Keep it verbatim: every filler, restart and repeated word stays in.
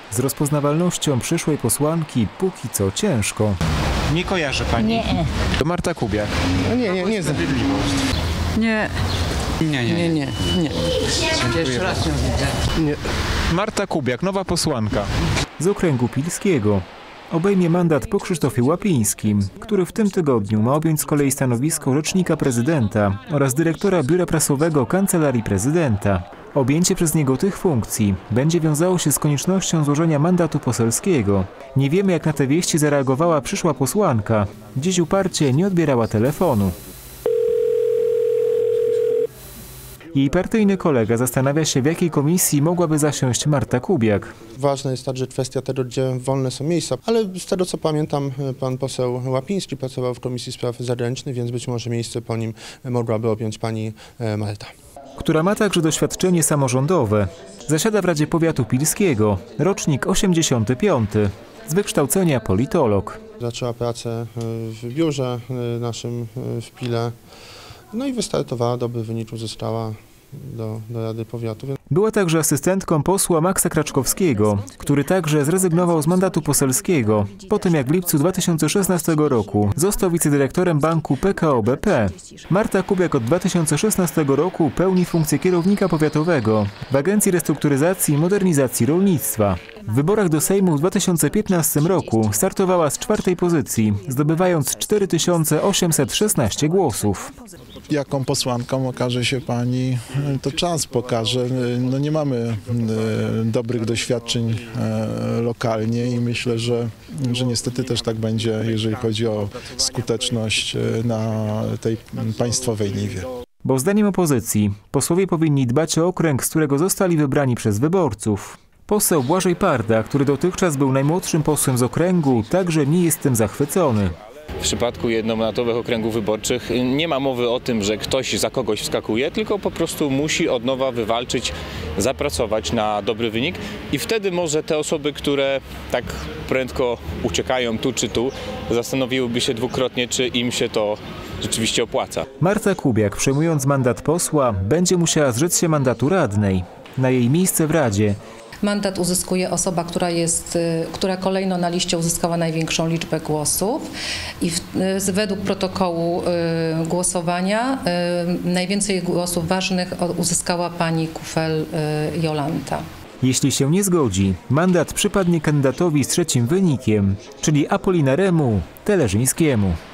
Z rozpoznawalnością przyszłej posłanki póki co ciężko. Nie kojarzy pani? Nie. To Marta Kubiak. No nie, nie, nie. Sprawiedliwość. Nie. Nie, nie, Nie, nie. nie, nie. Jeszcze raz ją widzę. nie. Marta Kubiak, nowa posłanka. Z okręgu pilskiego. Obejmie mandat po Krzysztofie Łapińskim, który w tym tygodniu ma objąć z kolei stanowisko rzecznika prezydenta oraz dyrektora biura prasowego Kancelarii Prezydenta. Objęcie przez niego tych funkcji będzie wiązało się z koniecznością złożenia mandatu poselskiego. Nie wiemy, jak na te wieści zareagowała przyszła posłanka. Dziś uparcie nie odbierała telefonu. Jej partyjny kolega zastanawia się, w jakiej komisji mogłaby zasiąść Marta Kubiak. Ważna jest także kwestia tego, gdzie wolne są miejsca, ale z tego co pamiętam, pan poseł Łapiński pracował w Komisji Spraw Zagranicznych, więc być może miejsce po nim mogłaby objąć pani Marta. Która ma także doświadczenie samorządowe. Zasiada w Radzie Powiatu Pilskiego, rocznik osiemdziesiąty piąty, z wykształcenia politolog. Zaczęła pracę w biurze naszym w Pile, no i wystartowała, dobry wynik uzyskała do, do Rady Powiatu. Była także asystentką posła Maksa Kraczkowskiego, który także zrezygnował z mandatu poselskiego, po tym jak w lipcu dwa tysiące szesnastego roku został wicedyrektorem banku P K O B P. Marta Kubiak od dwa tysiące szesnastego roku pełni funkcję kierownika powiatowego w Agencji Restrukturyzacji i Modernizacji Rolnictwa. W wyborach do Sejmu w dwa tysiące piętnastym roku startowała z czwartej pozycji, zdobywając cztery tysiące osiemset szesnaście głosów. Jaką posłanką okaże się pani, to czas pokaże. No nie mamy dobrych doświadczeń lokalnie i myślę, że, że niestety też tak będzie, jeżeli chodzi o skuteczność na tej państwowej niwie. Bo zdaniem opozycji posłowie powinni dbać o okręg, z którego zostali wybrani przez wyborców. Poseł Błażej Parda, który dotychczas był najmłodszym posłem z okręgu, także nie jest tym zachwycony. W przypadku jednomandatowych okręgów wyborczych nie ma mowy o tym, że ktoś za kogoś wskakuje, tylko po prostu musi od nowa wywalczyć, zapracować na dobry wynik i wtedy może te osoby, które tak prędko uciekają tu czy tu, zastanowiłyby się dwukrotnie, czy im się to rzeczywiście opłaca. Marta Kubiak, przejmując mandat posła, będzie musiała zrzec się mandatu radnej. Na jej miejsce w Radzie mandat uzyskuje osoba, która jest, która kolejno na liście uzyskała największą liczbę głosów i w, według protokołu y, głosowania y, najwięcej głosów ważnych uzyskała pani Kufel y, Jolanta. Jeśli się nie zgodzi, mandat przypadnie kandydatowi z trzecim wynikiem, czyli Apolinaremu Teleżyńskiemu.